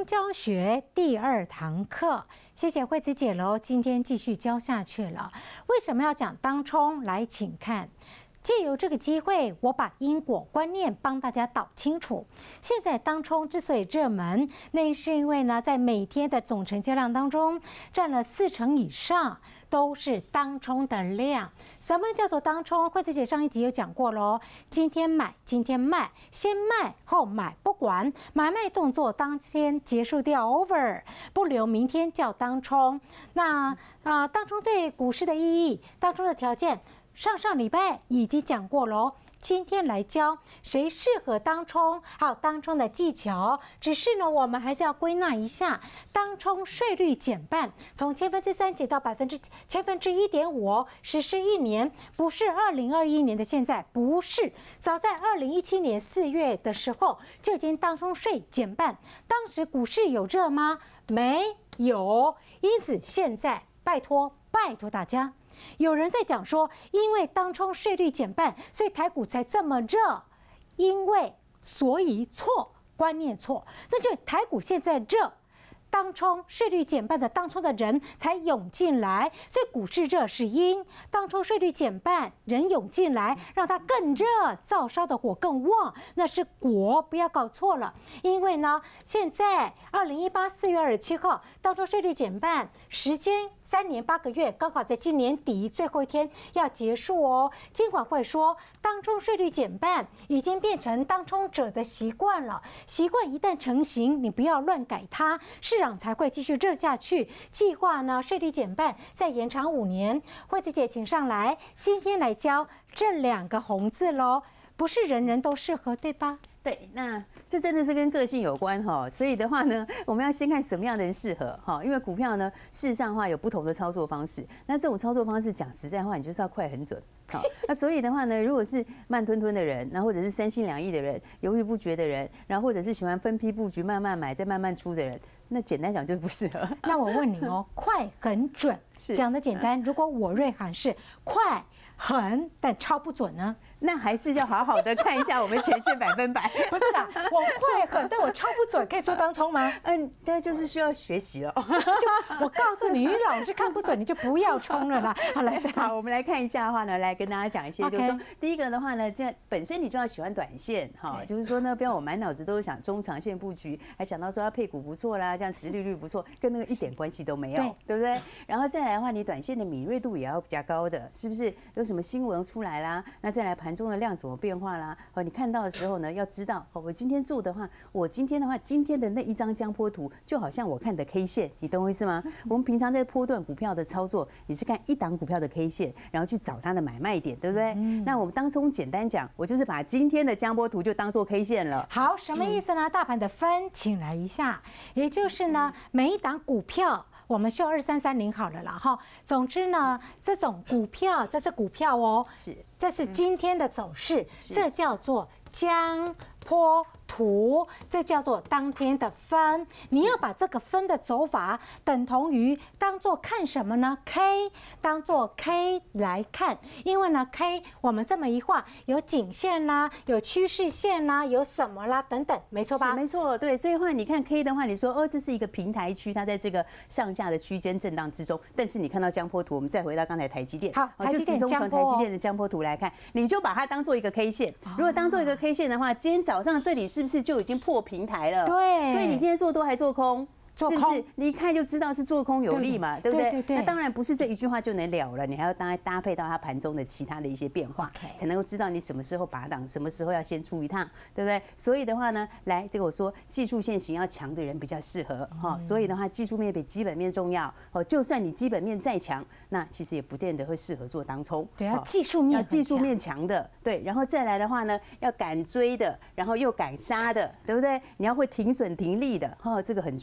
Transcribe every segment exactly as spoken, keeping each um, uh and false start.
教学第二堂课，谢谢惠子姐喽。今天继续教下去了。为什么要讲当冲？来，请看。借由这个机会，我把因果观念帮大家导清楚。现在当冲之所以热门，那是因为呢，在每天的总成交量当中，占了四成以上都是当冲的量。什么叫做当冲？惠子姐上一集有讲过喽。今天买，今天卖，先卖后买，不管买卖动作当天结束掉 ，over， 不留明天叫当冲。那啊、呃，当冲对股市的意义，当冲的条件。上上礼拜已经讲过喽，今天来教谁适合当冲，还有当冲的技巧。只是呢，我们还是要归纳一下，当冲税率减半，从千分之三减到百分之千分之一点五，实施一年，不是二零二一年的现在，不是，早在二零一七年四月的时候就已经当冲税减半。当时股市有热吗？没有，因此现在拜托拜托大家。有人在讲说，因为当冲税率减半，所以台股才这么热。因为所以错，观念错，那就台股现在热，当冲税率减半的当冲的人才涌进来，所以股市热是因，当冲税率减半，人涌进来，让它更热，灶烧的火更旺，那是果，不要搞错了。因为呢，现在二零一八四月二十七号，当冲税率减半，时间三年八个月，刚好在今年底最后一天要结束哦。金管会说，当冲税率减半已经变成当冲者的习惯了，习惯一旦成型，你不要乱改它，市场才会继续热下去。计划呢，税率减半再延长五年。惠子姐，请上来，今天来教这两个红字喽，不是人人都适合，对吧？ 对，那这真的是跟个性有关哈，所以的话呢，我们要先看什么样的人适合哈，因为股票呢，事实上的话有不同的操作方式，那这种操作方式讲实在话，你就是要快很准。好，那所以的话呢，如果是慢吞吞的人，然后或者是三心两意的人，犹豫不决的人，然后或者是喜欢分批布局、慢慢买再慢慢出的人，那简单讲就是不适合。 那我问你哦，快很准，讲的简单。如果我瑞涵是快很但超不准呢？ 那还是要好好的看一下我们全线百分百。 不是啦，我快很，但我超不准，可以做当冲吗？ 嗯，那就是需要学习了。 就我告诉你，你老是看不准，你就不要冲了啦。好，来再好，我们来看一下的话呢，来跟大家讲一些， Okay. 就是说，第一个的话呢，这本身你就要喜欢短线哈，就是说呢，不要我满脑子都是想中长线布局，还想到说要配股不错啦，这样殖利率不错，跟那个一点关系都没有， 对, 对不对？然后再来的话，你短线的敏锐度也要比较高的，是不是？有什么新闻出来啦？那再来盘中的量怎么变化啦？哦，你看到的时候呢，要知道哦，我今天做的话，我今天的话，今天的那一张江波图，就好像我看的 K 线，你懂我意思吗？我们平常在波段股票的操作，你是看一档股票的 K 线，然后去找它的买卖点，对不对？嗯、那我们当中简单讲，我就是把今天的江波图就当做 K 线了。 好，什么意思呢？大盘的分，请来一下，也就是呢，每一档股票。我们秀二三三零好了啦哈。总之呢，这种股票，这是股票哦，是，这是今天的走势，这叫做江波图，这叫做当天的分。你要把这个分的走法等同于当做看什么呢 ？K 当做 K 来看，因为呢 K 我们这么一画，有颈线啦，有趋势线啦，有什么啦等等，没错吧？ 没错，对。所以的话，你看 K 的话，你说哦，这是一个平台区，它在这个上下的区间震荡之中。但是你看到江波图，我们再回到刚才台积电， 好，台积电就集中从台积电的江波图来看，你就把它当做一个 K 线。如果当做一个 K 线的话，今天早上这里是不是就已经破平台了？ 对， 所以你今天做多还做空？是不是？你一看就知道是做空有利嘛，对不对？那当然不是这一句话就能了了，你还要搭搭配到它盘中的其他的一些变化，才能够知道你什么时候拔档，什么时候要先出一趟，对不对？所以的话呢，来这个我说技术线型要强的人比较适合哈。所以的话，技术面比基本面重要哦。就算你基本面再强，那其实也不见得会适合做当冲。 对啊，技术面要技术面强的，对。然后再来的话呢，要敢追的，然后又敢杀的，对不对？你要会停损停利的，哈，这个很重要。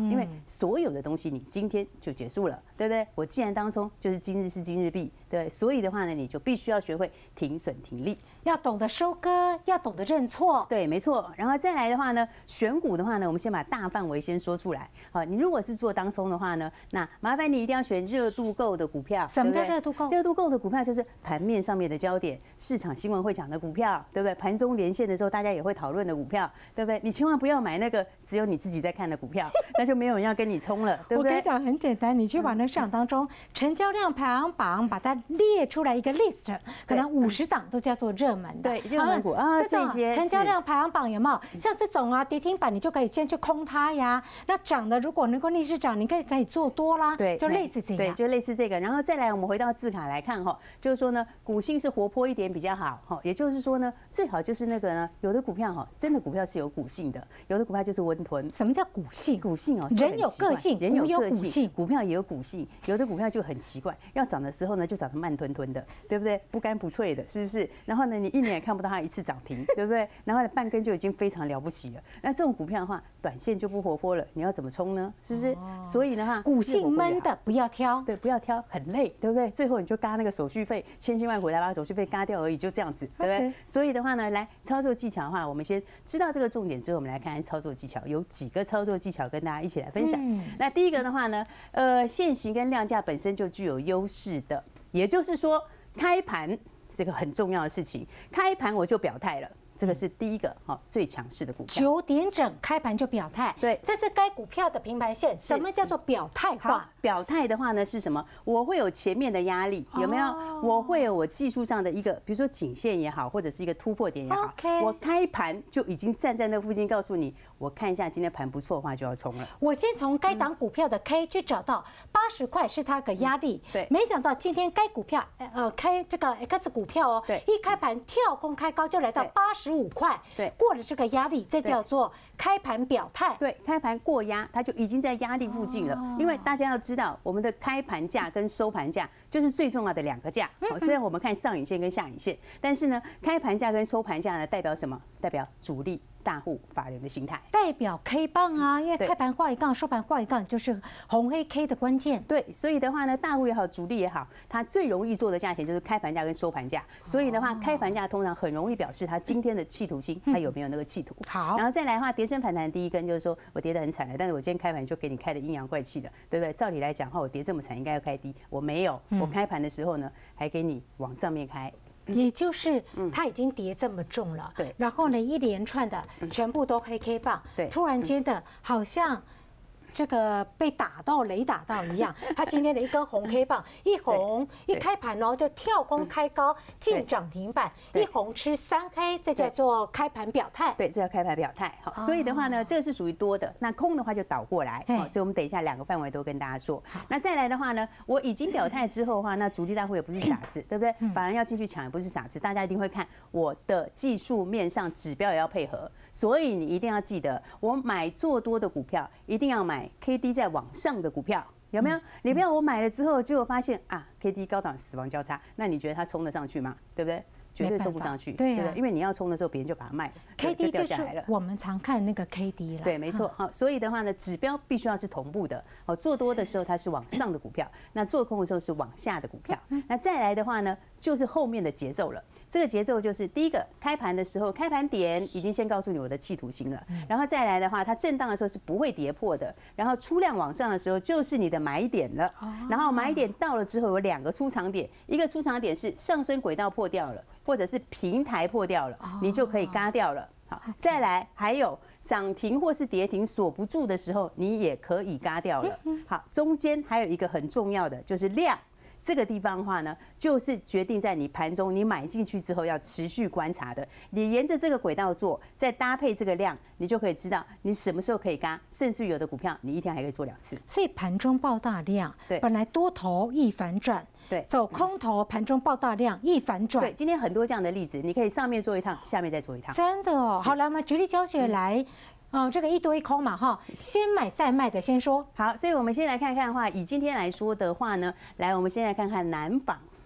因为所有的东西你今天就结束了，对不对？我既然当冲就是今日是今日毕，对，所以的话呢，你就必须要学会停损停利， 要懂得收割，要懂得认错。 对，没错。然后再来的话呢，选股的话呢，我们先把大范围先说出来。好，你如果是做当冲的话呢，那麻烦你一定要选热度够的股票。 什么叫热度够？ 热度够的股票就是盘面上面的焦点，市场新闻会讲的股票，对不对？盘中连线的时候大家也会讨论的股票，对不对？你千万不要买那个只有你自己在看的股票，那就没有人要跟你冲了，对不对？ 我跟你讲很简单，你去把那市场当中成交量排行榜把它列出来一个 list， 可能五十档都叫做热门的。 对，热门股啊，这些成交量排行榜有没有？像这种啊，跌停板你就可以先去空它呀。那涨的如果能够逆势涨，你可以可以做多啦。 对， 就类似这样。 对，就类似这个。然后再来，我们回到字卡来看哈，就是说呢，股性是活泼一点比较好哈。也就是说呢，最好就是那个呢，有的股票哈，真的股票是有股性的，有的股票就是温吞。 什么叫股性？ 股性哦， 人有个性， 人有个性， 股票也有股性。有的股票就很奇怪，要涨的时候呢，就涨得慢吞吞的，对不对？不干不脆的，是不是？然后呢，你一年也看不到它一次涨停，对不对？然后呢，半根就已经非常了不起了。那这种股票的话，短线就不活泼了，你要怎么冲呢？是不是？所以的话， 股性闷的不要挑， 对，不要挑，很累，对不对？最后你就嘎那个手续费，千辛万苦才把手续费嘎掉而已，就这样子，对不对？所以的话呢，来操作技巧的话，我们先知道这个重点之后，我们来看看操作技巧，有几个操作技巧跟大家一起来分享。那第一个的话呢，呃，现行跟量价本身就具有优势的，也就是说，开盘是个很重要的事情，开盘我就表态了。这个是第一个哈最强势的股票。 九点整开盘就表态， 对， 这是该股票的平盘线。什么叫做表态化？ 表态的话呢是什么？我会有前面的压力，有没有？我会有我技术上的一个，比如说颈线也好，或者是一个突破点也好。我开盘就已经站在那附近，告诉你，我看一下今天盘不错的话就要冲了。 我先从该档股票的 K 去找到八十块是它的压力， 对。 没想到今天该股票呃开这个 X 股票哦， 对， 一开盘跳空开高就来到八十五块， 对， 过了这个压力，这叫做开盘表态。 对，开盘过压，它就已经在压力附近了。因为大家要知道，我们的开盘价跟收盘价就是最重要的两个价。好，虽然我们看上影线跟下影线，但是呢，开盘价跟收盘价呢，代表什么？代表主力大户法人的心态， 代表 K 棒啊，因为开盘画一杠，收盘画一杠，就是红黑 K 的关键。 对，所以的话呢，大户也好，主力也好，它最容易做的价钱就是开盘价跟收盘价。所以的话，开盘价通常很容易表示它今天的企图心，它有没有那个企图。 好， 然后再来的话，跌升反弹第一根就是说我跌得很惨了，但是我今天开盘就给你开的阴阳怪气的，对不对？照理来讲哈，我跌这么惨应该要开低，我没有，我开盘的时候呢，还给你往上面开。 也就是它已经跌这么重了， 对， 然后呢一连串的全部都黑 K 棒， 对， 突然间的好像这个被打到雷打到一样，它今天的一根红 K 棒，一红一开盘哦就跳空开高进涨停板，一红吃三黑，这叫做开盘表态。 对，这叫开盘表态。好，所以的话呢，这个是属于多的，那空的话就倒过来。好，所以我们等一下两个范围都跟大家说。那再来的话呢，我已经表态之后的话，那主力大户也不是傻子，对不对？法人要进去抢也不是傻子，大家一定会看我的技术面上指标也要配合。所以你一定要记得，我买做多的股票，一定要买 K D 在往上的股票，有没有？你不要我买了之后，结果发现啊 ，K D 高档死亡交叉，那你觉得它冲得上去吗？对不对？绝对冲不上去，对不对？因为你要冲的时候，别人就把它卖了 ，K D 就是我们常看那个 K D 了。 对，没错。好，所以的话呢，指标必须要是同步的。好，做多的时候它是往上的股票，那做空的时候是往下的股票。那再来的话呢，就是后面的节奏了。这个节奏就是第一个，开盘的时候，开盘点已经先告诉你我的企图心了。然后再来的话，它震荡的时候是不会跌破的。然后出量往上的时候，就是你的买点了。然后买点到了之后，有两个出场点，一个出场点是上升轨道破掉了。或者是平台破掉了，你就可以嘎掉了。好，再来还有涨停或是跌停锁不住的时候，你也可以嘎掉了。好，中间还有一个很重要的就是量。这个地方的话呢，就是决定在你盘中你买进去之后要持续观察的。你沿着这个轨道做，再搭配这个量，你就可以知道你什么时候可以嘎，甚至有的股票你一天还可以做两次。 所以盘中爆大量， 对， 本来多头易反转， 对， 走空头盘中爆大量易反转。 对，今天很多这样的例子，你可以上面做一趟，下面再做一趟。 真的哦，好，来我们举例教学来。哦，这个一多一空嘛，哈，先买再卖的先说。 好，所以我们先来看看的话，以今天来说的话呢，来，我们先来看看南纺。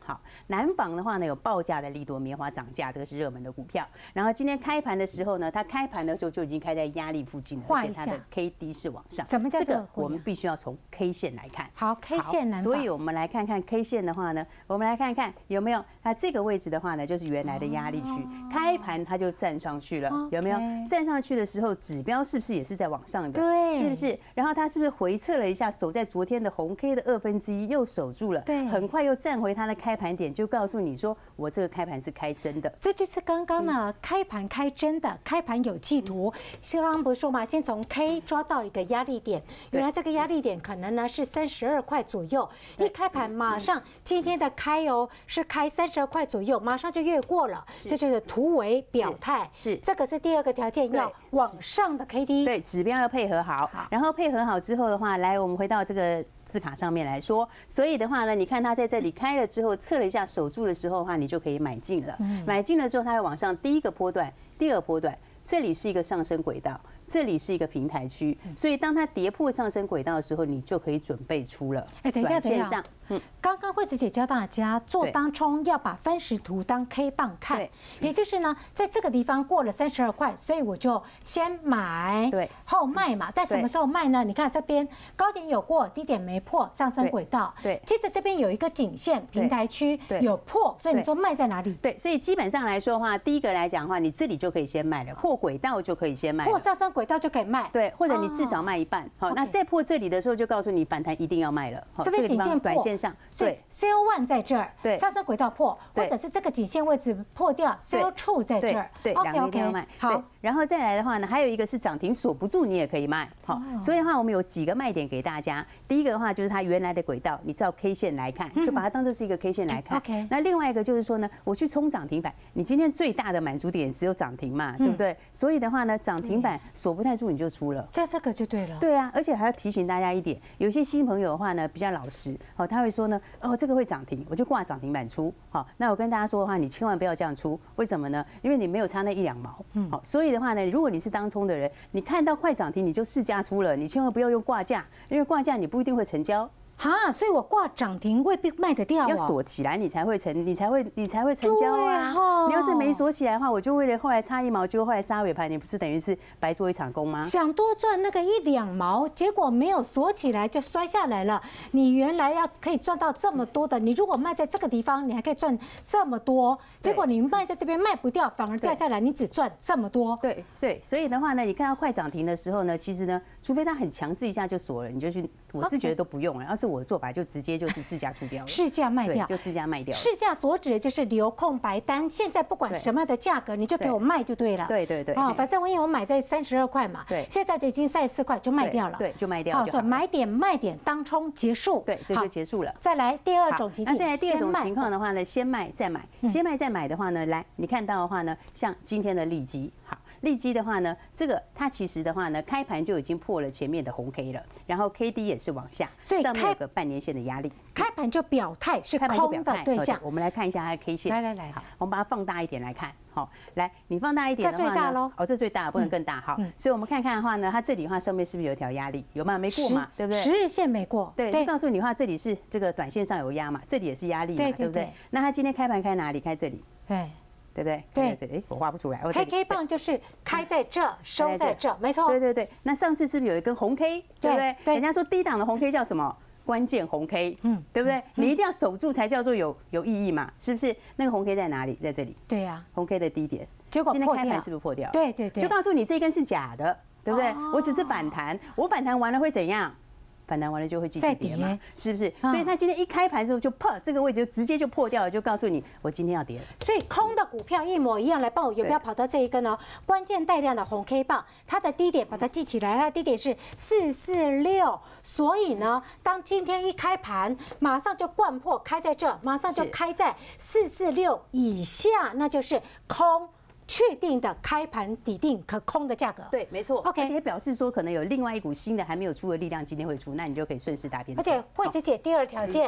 好，南纺的话呢有报价的利多，棉花涨价，这个是热门的股票。然后今天开盘的时候呢，它开盘的时候就已经开在压力附近了，而且它的 K D 是往上。 什么叫这个？我们必须要从 K 线来看。 好 ，K 线南纺。 所以我们来看看 K 线的话呢，我们来看看有没有它这个位置的话呢，就是原来的压力区，开盘它就站上去了，有没有？站上去的时候，指标是不是也是在往上的？ 对， 是不是？然后它是不是回测了一下，守在昨天的红 K 的二分之一，又守住了， 对， 很快又站回它的开盘点，就告诉你说，我这个开盘是开真的。 这就是刚刚呢，开盘开真的，开盘有企图。刚刚不是说嘛，先从 K 抓到一个压力点，原来这个压力点可能呢是三十二块左右，一开盘马上今天的开哦是开三十二块左右，马上就越过了，这就是突围表态。是，这个是第二个条件，要往上的 K D， 对，指标要配合好，然后配合好之后的话，来我们回到这个字卡上面来说，所以的话呢，你看它在这里开了之后，测了一下守住的时候的话，你就可以买进了。买进了之后，它会往上第一个波段、第二波段，这里是一个上升轨道，这里是一个平台区，所以当它跌破上升轨道的时候，你就可以准备出了。 哎，等一下，等一下， 嗯， 刚刚惠子姐教大家做当冲要把分时图当 K 棒看，也就是呢，在这个地方过了三十二块，所以我就先买，对，后卖嘛。但什么时候卖呢？你看这边高点有过，低点没破，上升轨道，对。接着这边有一个颈线平台区有破，所以你说卖在哪里？ 对，所以基本上来说的话，第一个来讲的话，你这里就可以先卖了，破轨道就可以先卖， 破上升轨道就可以卖， 对，或者你至少卖一半。好，那再破这里的时候，就告诉你反弹一定要卖了。 这边颈线短线上， 对 ，Sell One 在这儿， 对， 上升轨道破，或者是这个颈线位置破掉 ，Sell Two 在这儿， 对，两个一定要卖。好，然后再来的话呢，还有一个是涨停锁不住，你也可以卖。好，所以的话我们有几个卖点给大家。第一个的话就是它原来的轨道，你照 K 线来看，就把它当作是一个 K 线来看。OK。那另外一个就是说呢，我去冲涨停板，你今天最大的满足点只有涨停嘛，对不对？所以的话呢，涨停板锁不太住，你就出了。 这这个就对了。 对啊，而且还要提醒大家一点，有些新朋友的话呢比较老实，哦，他会说呢，哦，这个会涨停，我就挂涨停板出。好，那我跟大家说的话，你千万不要这样出，为什么呢？因为你没有差那一两毛。好，所以的话呢，如果你是当冲的人，你看到快涨停你就市价出了，你千万不要用挂价，因为挂价你不一定会成交。 啊，所以我挂涨停未必卖得掉， 要锁起来你才会成，你才会你才会成交啊。你要是没锁起来的话，我就为了后来差一毛，结果后来杀尾盘，你不是等于是白做一场工吗？ 想多赚那个一两毛，结果没有锁起来就摔下来了。你原来要可以赚到这么多的，你如果卖在这个地方，你还可以赚这么多，结果你卖在这边卖不掉，反而掉下来，你只赚这么多。 对对，所以的话呢，你看到快涨停的时候呢，其实呢，除非它很强势一下就锁了，你就去，我是觉得都不用了。要是我的做法就直接就是市价出掉了， 市价卖掉， 就市价卖掉。 市价所指的就是留空白单，现在不管什么样的价格，你就给我卖就对了。 对对对， 哦，反正我因为我买在三十二块嘛，对，现在就已经三十四块就卖掉了， 对，就卖掉。好， 所以买点卖点当冲结束， 对，这就结束了。 再来第二种情境， 那再来第二种情况的话呢，先卖再买，先卖再买的话呢，来你看到的话呢，像今天的利基，好。利基的话呢，这个它其实的话呢，开盘就已经破了前面的红 K 了，然后 K D 也是往下，所以上面有个半年线的压力。 开盘就表态是空的对象。 我们来看一下它的 K 线。 来来来， 好，我们把它放大一点来看。好，来你放大一点的话呢， 这最大喽。 哦，这最大，不能更大。好，所以我们看看的话呢，它这里的话上面是不是有一条压力？有吗？没过嘛，对不对？ 十日线没过。 对，就告诉你的话，这里是这个短线上有压嘛，这里也是压力嘛，对不对？那它今天开盘开哪里？开这里。对。对不对？对，哎，我画不出来。 K K 棒就是开在这，收在这，没错。 对对对，那上次是不是有一根红 K？ 对不对？对。人家说低档的红 K 叫什么？关键红 K， 嗯，对不对？你一定要守住才叫做有有意义嘛，是不是？那个红 K 在哪里？在这里。 对呀， 红 K 的低点。 结果今天开盘是不是破掉？ 对对对。 就告诉你这根是假的，对不对？我只是反弹，我反弹完了会怎样？反弹完了就会继续跌嘛，是不是？所以它今天一开盘之后就破这个位置，就直接就破掉了，就告诉你我今天要跌了。 所以空的股票一模一样，来帮我有没有跑到这一根呢？关键带量的红 K 棒，它的低点把它记起来，它的低点是四四六，所以呢，当今天一开盘，马上就灌破，开在这，马上就开在四四六以下，那就是空。确定的开盘底定可空的价格， 对，没错。OK， 而且表示说可能有另外一股新的还没有出的力量，今天会出，那你就可以顺势打边。 而且惠子姐第二条件，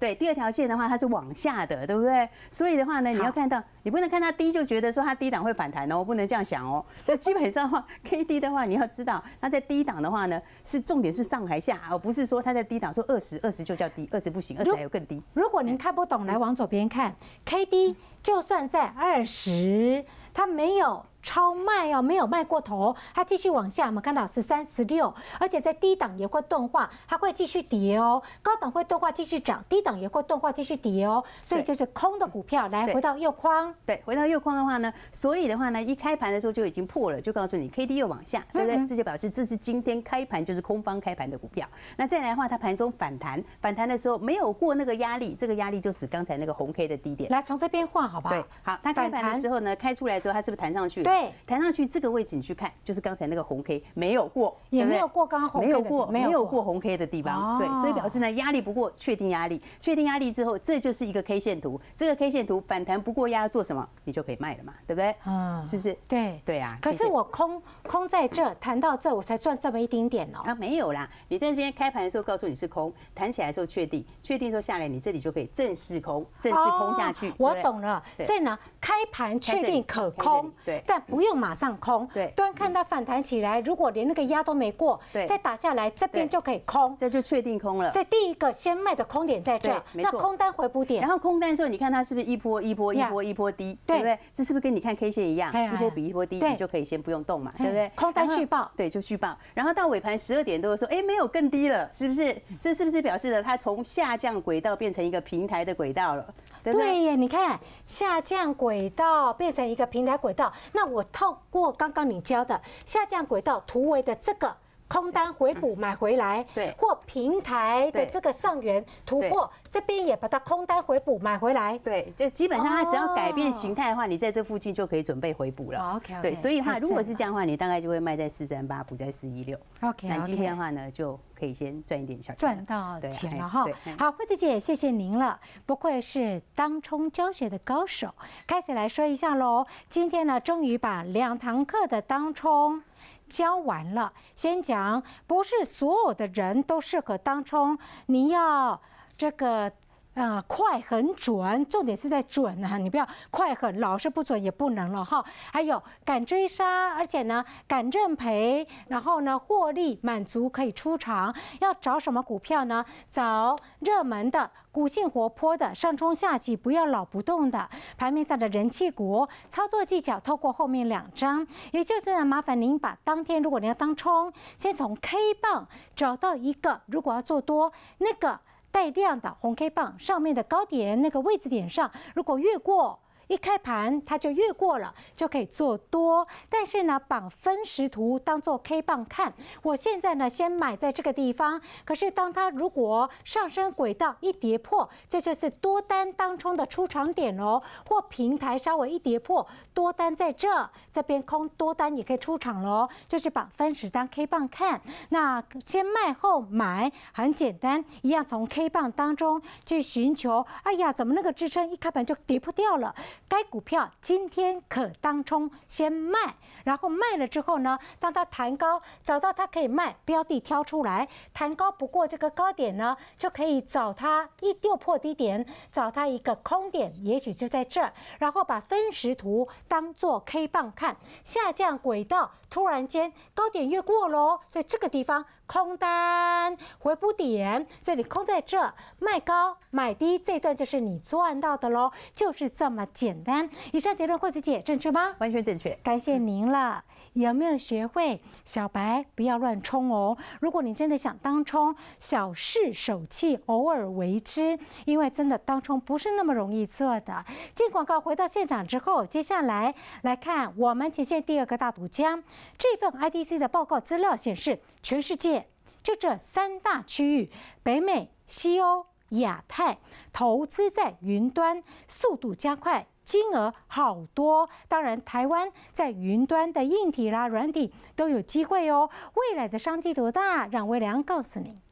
对，第二条线的话它是往下的，对不对？所以的话呢，你要看到，你不能看它低就觉得说它低档会反弹哦，不能这样想哦。这基本上的话 ，K D 的话，你要知道，它在低档的话呢，是重点是上还下，而不是说它在低档说二十，二十就叫低，二十不行，二十还有更低。 如果您看不懂，来往左边看 ，K D 就算在二十，它没有超卖哦，没有卖过头，它继续往下，我们看到十三、十六，而且在低档也会钝化，它会继续跌哦。高档会钝化继续涨，低档也会钝化继续跌哦。所以就是空的股票，来回到右框， 对，回到右框的话呢，所以的话呢，一开盘的时候就已经破了，就告诉你 K D 又往下，对不对？这就表示这是今天开盘就是空方开盘的股票。那再来的话，它盘中反弹，反弹的时候没有过那个压力，这个压力就指刚才那个红 K 的低点。 来从这边画好不好？ 对，好，它开盘的时候呢，开出来之后，它是不是弹上去了？ 对， 弹上去这个位置你去看，就是刚才那个红 K 没有过， 也没有过刚刚红 K 没有过， 没有过红 K 的地方，对，所以表示呢压力不过，确定压力，确定压力之后，这就是一个 K 线图，这个 K 线图反弹不过压做什么，你就可以卖了嘛，对不对？嗯，是不是？ 对， 对啊。 可是我空空在这，弹到这，我才赚这么一丁点哦。 啊，没有啦，你在这边开盘的时候告诉你是空，弹起来的时候确定，确定之后下来，你这里就可以正式空，正式空下去。 我懂了，所以呢，开盘确定可空， 对， 但不用马上空， 对， 端看它反弹起来，如果连那个压都没过， 对， 再打下来，这边就可以空， 这就确定空了。 所以第一个先卖的空点在这，那空单回补点， 然后空单的时候，你看它是不是一波一波一波一波低，对不对？这是不是跟你看 K 线一样，一波比一波低，你就可以先不用动嘛，对不对？ 空单续报， 对，就续报。然后到尾盘十二点多说，哎，没有更低了，是不是？这是不是表示了它从下降轨道变成一个平台的轨道了？对不对？ 对耶，你看下降轨道变成一个平台轨道，那我透过刚刚你教的下降轨道突围的这个空单回补买回来， 对， 或平台的这个上缘突破，这边也把它空单回补买回来， 对，就基本上它只要改变形态的话，你在这附近就可以准备回补了。 OK， 对，所以的话，如果是这样的话，你大概就会卖在四三八，补在四一六。 OK， 那今天的话呢，就可以先赚一点小钱， 赚到钱了哈。好，惠子姐，谢谢您了，不愧是当冲教学的高手。开始来说一下喽，今天呢，终于把两堂课的当冲教完了。先讲，不是所有的人都适合当冲，你要这个。呃，快很准，重点是在准啊！你不要快很，老是不准也不能了哈。还有敢追杀，而且呢敢认赔，然后呢获利满足可以出场。要找什么股票呢？找热门的、股性活泼的、上冲下起不要老不动的、盘面上的人气股。操作技巧透过后面两张，也就是呢麻烦您把当天如果你要当冲，先从 K 棒找到一个，如果要做多那个。带量的红 K 棒上面的高点那个位置点上，如果越过一开盘它就越过了，就可以做多。但是呢，绑分时图当做 K 棒看。我现在呢，先买在这个地方。可是当它如果上升轨道一跌破，这就是多单当冲的出场点哦。或平台稍微一跌破，多单在这这边空多单也可以出场喽。就是绑分时当 K 棒看。那先卖后买，很简单，一样从 K 棒当中去寻求。哎呀，怎么那个支撑一开盘就跌破掉了？该股票今天可当冲，先卖，然后卖了之后呢，当它弹高，找到它可以卖标的挑出来，弹高不过这个高点呢，就可以找它一丢破低点，找它一个空点，也许就在这儿，然后把分时图当做 K 棒看，下降轨道突然间高点越过喽，在这个地方空单回补点，所以你空在这，卖高买低，这段就是你赚到的喽，就是这么简单。以上结论惠子姐正确吗？ 完全正确， 感谢您了。有没有学会小白不要乱冲哦？如果你真的想当冲，小试手气，偶尔为之，因为真的当冲不是那么容易做的。进广告回到现场之后，接下来来看我们前线第二个大赌家。这份 I D C 的报告资料显示，全世界就这三大区域，北美、西欧、亚太，投资在云端速度加快，金额好多。当然，台湾在云端的硬体啦、软体都有机会哦。未来的商机多大？让微良告诉你。